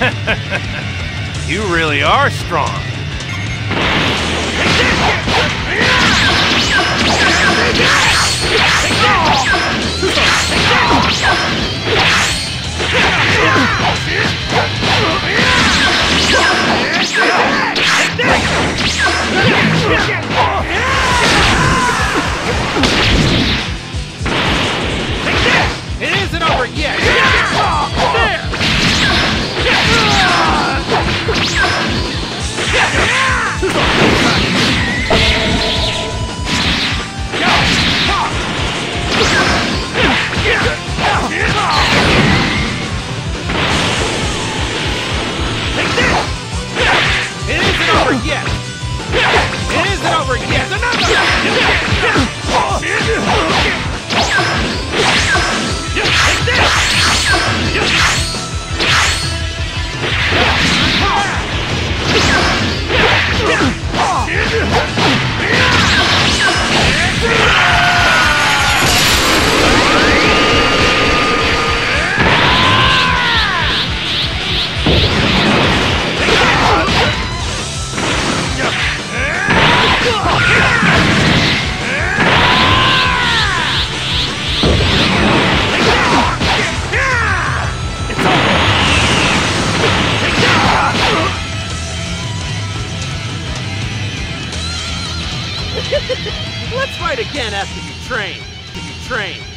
You really are strong. It isn't over yet! There! It isn't over yet! It isn't over yet! Let's fight again after you train.